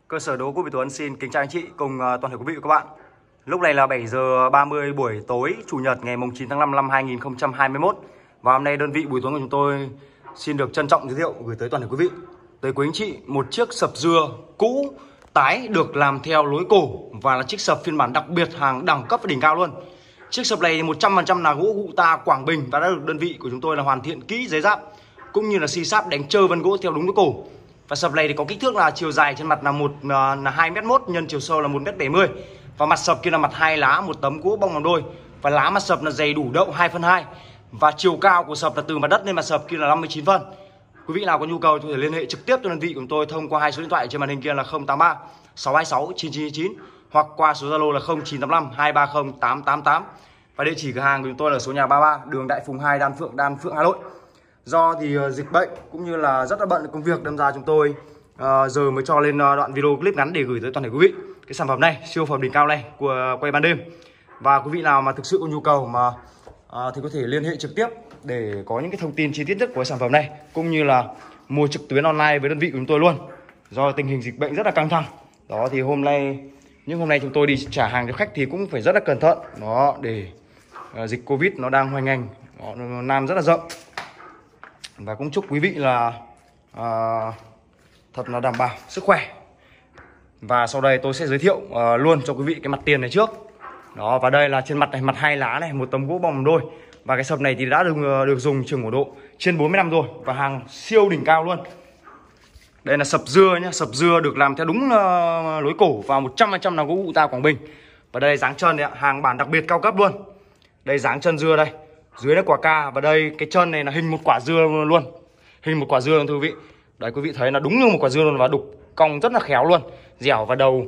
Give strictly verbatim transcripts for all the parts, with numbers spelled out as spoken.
Cơ sở đồ gỗ Việt Tuấn xin kính chào anh chị cùng toàn thể quý vị và các bạn. Lúc này là bảy giờ ba mươi buổi tối Chủ nhật ngày chín tháng năm năm hai nghìn không trăm hai mươi mốt. Và hôm nay đơn vị Bùi Tuấn của chúng tôi xin được trân trọng giới thiệu gửi tới toàn thể quý vị, tới quý anh chị, một chiếc sập dưa cũ tái được làm theo lối cổ và là chiếc sập phiên bản đặc biệt, hàng đẳng cấp và đỉnh cao luôn. Chiếc sập này một trăm phần trăm là gỗ Cụ Ta Quảng Bình và đã được đơn vị của chúng tôi là hoàn thiện kỹ giấy giáp cũng như là xi sáp đánh trơ vân gỗ theo đúng lối cổ. Và sập này thì có kích thước là chiều dài trên mặt là một là hai mét mốt nhân chiều sâu là một mét bảy mươi. Và mặt sập kia là mặt hai lá, một tấm gỗ bong làm đôi. Và lá mặt sập là dày đủ đậu hai phân hai. Và chiều cao của sập là từ mặt đất lên mặt sập kia là năm mươi chín phân. Quý vị nào có nhu cầu có thể liên hệ trực tiếp cho đơn vị của chúng tôi thông qua hai số điện thoại trên màn hình kia là không tám ba sáu hai sáu chín chín chín hoặc qua số Zalo là không chín tám năm hai ba không tám tám tám. Và địa chỉ cửa hàng của chúng tôi là số nhà ba mươi ba đường Đại Phùng hai, Đan Phượng, Đan Phượng, Hà Nội. Do thì uh, dịch bệnh cũng như là rất là bận công việc, đâm ra chúng tôi uh, giờ mới cho lên uh, đoạn video clip ngắn để gửi tới toàn thể quý vị cái sản phẩm này, siêu phẩm đỉnh cao này của quay ban đêm. Và quý vị nào mà thực sự có nhu cầu mà uh, thì có thể liên hệ trực tiếp để có những cái thông tin chi tiết nhất của sản phẩm này, cũng như là mua trực tuyến online với đơn vị của chúng tôi luôn. Do tình hình dịch bệnh rất là căng thẳng đó, thì hôm nay những hôm nay chúng tôi đi trả hàng cho khách thì cũng phải rất là cẩn thận đó, để uh, dịch Covid nó đang hoành hành, nó, nó lan rất là rộng. Và cũng chúc quý vị là à, thật là đảm bảo sức khỏe. Và sau đây tôi sẽ giới thiệu à, luôn cho quý vị cái mặt tiền này trước. Đó, và đây là trên mặt này, mặt hai lá này, một tấm gỗ bong đôi. Và cái sập này thì đã được được dùng trường ổ độ trên bốn mươi năm rồi và hàng siêu đỉnh cao luôn. Đây là sập dưa nhá, sập dưa được làm theo đúng uh, lối cổ và một trăm phần trăm là gỗ Cụ Ta Quảng Bình. Và đây dáng chân này, hàng bản đặc biệt cao cấp luôn. Đây dáng chân dưa đây. Dưới là quả ca và đây cái chân này là hình một quả dưa luôn, hình một quả dưa luôn thưa quý vị. Đấy, quý vị thấy là đúng như một quả dưa luôn và đục cong rất là khéo luôn, dẻo. Và đầu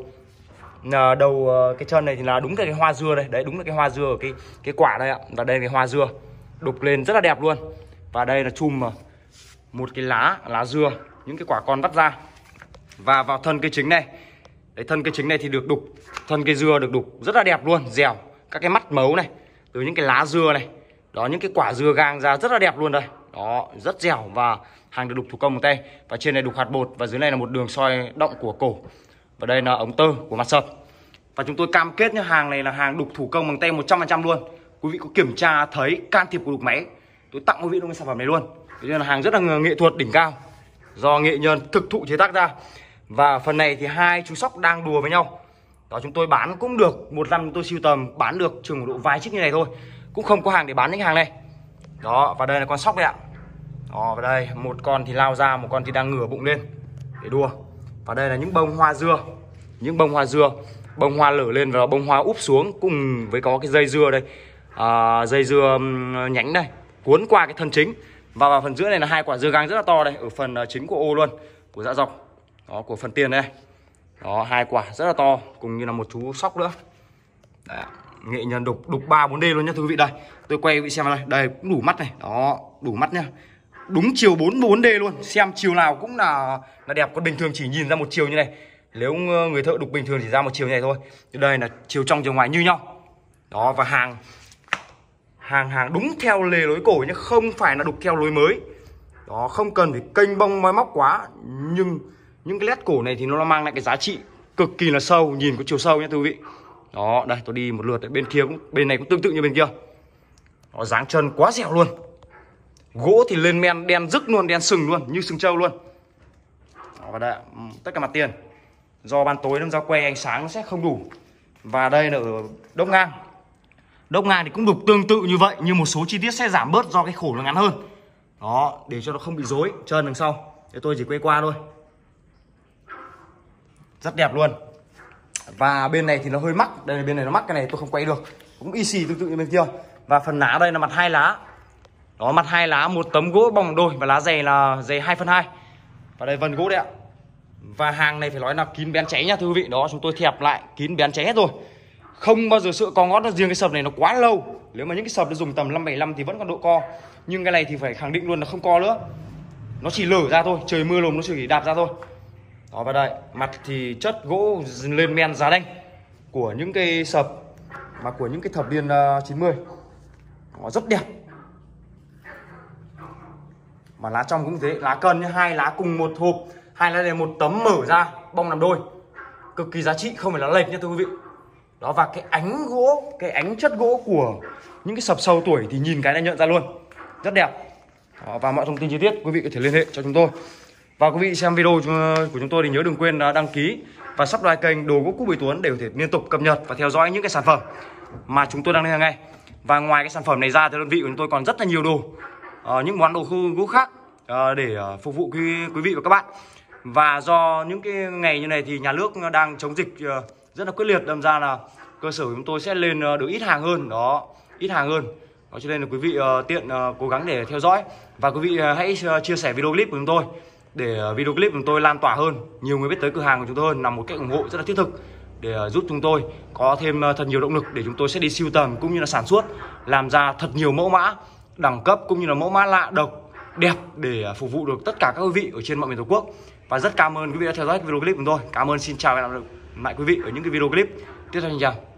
đầu cái chân này thì là đúng cái, cái hoa dưa đây, đấy đúng là cái hoa dưa ở cái cái quả đây ạ. Và đây là cái hoa dưa đục lên rất là đẹp luôn. Và đây là chùm một cái lá lá dưa, những cái quả con vắt ra. Và vào thân cây chính này, đấy, thân cây chính này thì được đục, thân cây dưa được đục rất là đẹp luôn, dẻo. Các cái mắt mấu này từ những cái lá dưa này đó, những cái quả dưa gang ra rất là đẹp luôn đây. Đó, rất dẻo và hàng được đục thủ công bằng tay. Và trên này đục hạt bột và dưới này là một đường soi động của cổ. Và đây là ống tơ của mặt sập. Và chúng tôi cam kết nhá, hàng này là hàng đục thủ công bằng tay một trăm phần trăm luôn. Quý vị có kiểm tra thấy can thiệp của đục máy, tôi tặng quý vị luôn cái sản phẩm này luôn. Thế nên là hàng rất là nghệ thuật đỉnh cao, do nghệ nhân thực thụ chế tác ra. Và phần này thì hai chú sóc đang đùa với nhau. Đó, chúng tôi bán cũng được, một năm chúng tôi sưu tầm bán được chừng một độ vài chiếc như này thôi, cũng không có hàng để bán những hàng này. Đó, và đây là con sóc đây ạ. Đó, và đây một con thì lao ra, một con thì đang ngửa bụng lên để đua. Và đây là những bông hoa dưa, những bông hoa dưa, bông hoa lở lên và bông hoa úp xuống, cùng với có cái dây dưa đây, à, dây dưa nhánh đây cuốn qua cái thân chính. Và vào phần giữa này là hai quả dưa gang rất là to đây, ở phần chính của ô luôn, của dạ dọc đó, của phần tiền đây. Đó, hai quả rất là to, cùng như là một chú sóc nữa. Đấy, nghệ nhân đục đục ba bốn D luôn nhá thưa quý vị. Đây tôi quay quý vị xem đây, đây cũng đủ mắt này, đó đủ mắt nhá, đúng chiều bốn bốn D luôn, xem chiều nào cũng là là đẹp. Còn bình thường chỉ nhìn ra một chiều như này, nếu người thợ đục bình thường chỉ ra một chiều như này thôi. Thì đây là chiều trong chiều ngoài như nhau. Đó, và hàng hàng hàng đúng theo lề lối cổ nhá, không phải là đục theo lối mới. Đó, không cần phải kênh bông moi móc quá, nhưng những cái lét cổ này thì nó mang lại cái giá trị cực kỳ là sâu, nhìn có chiều sâu nhá thưa quý vị. Đó, đây tôi đi một lượt, bên kia cũng, bên này cũng tương tự như bên kia. Nó dáng chân quá dẻo luôn. Gỗ thì lên men đen rức luôn, đen sừng luôn, như sừng trâu luôn. Đó, và đây tất cả mặt tiền. Do ban tối đâm ra quay ánh sáng nó sẽ không đủ. Và đây là ở đốc ngang. Đốc ngang thì cũng đục tương tự như vậy, nhưng một số chi tiết sẽ giảm bớt do cái khổ nó ngắn hơn. Đó, để cho nó không bị rối chân đằng sau. Để tôi chỉ quay qua thôi. Rất đẹp luôn. Và bên này thì nó hơi mắc, đây là bên này nó mắc, cái này tôi không quay được, cũng y xì tương tự như bên kia. Và phần lá đây là mặt hai lá. Đó, mặt hai lá, một tấm gỗ bong đôi và lá dày là dày hai phân hai. Và đây vân gỗ đấy ạ. Và hàng này phải nói là kín bén cháy nha thưa quý vị. Đó, chúng tôi thẹp lại kín bén cháy hết rồi, không bao giờ sợ co ngót. Riêng cái sập này nó quá lâu, nếu mà những cái sập nó dùng tầm năm bảy năm thì vẫn còn độ co, nhưng cái này thì phải khẳng định luôn là không co nữa, nó chỉ lở ra thôi, trời mưa lùm nó chỉ đạp ra thôi. Đó, và đây mặt thì chất gỗ lên men giá đanh của những cây sập mà của những cái thập niên uh, chín mươi. Nó rất đẹp. Mà lá trong cũng thế, lá cần như hai lá cùng một hộp, hai lá này một tấm mở ra bong làm đôi. cực kỳ giá trị, không phải là lệch nha thưa quý vị. Đó, và cái ánh gỗ, cái ánh chất gỗ của những cái sập sâu tuổi thì nhìn cái này nhận ra luôn, rất đẹp. Đó, và mọi thông tin chi tiết quý vị có thể liên hệ cho chúng tôi. Và quý vị xem video của chúng tôi thì nhớ đừng quên đăng ký và subscribe kênh Đồ Gỗ Cũ Bùi Tuấn để có thể liên tục cập nhật và theo dõi những cái sản phẩm mà chúng tôi đăng lên hàng ngày. Và ngoài cái sản phẩm này ra thì đơn vị của chúng tôi còn rất là nhiều đồ, uh, những món đồ gỗ khác uh, để uh, phục vụ quý, quý vị và các bạn. Và do những cái ngày như này thì nhà nước đang chống dịch uh, rất là quyết liệt, đâm ra là cơ sở của chúng tôi sẽ lên uh, được ít hàng hơn, đó, ít hàng hơn. Đó, cho nên là quý vị uh, tiện uh, cố gắng để theo dõi. Và quý vị uh, hãy uh, chia sẻ video clip của chúng tôi để uh, video clip của chúng tôi lan tỏa hơn, nhiều người biết tới cửa hàng của chúng tôi hơn, là một cách ủng hộ rất là thiết thực để uh, giúp chúng tôi có thêm uh, thật nhiều động lực để chúng tôi sẽ đi sưu tầm cũng như là sản xuất, làm ra thật nhiều mẫu mã đẳng cấp cũng như là mẫu mã lạ, độc, đẹp để uh, phục vụ được tất cả các quý vị ở trên mọi miền Tổ quốc. Và rất cảm ơn quý vị đã theo dõi video clip của chúng tôi. Cảm ơn, xin chào và hẹn gặp lại quý vị ở những cái video clip tiếp theo. Xin chào.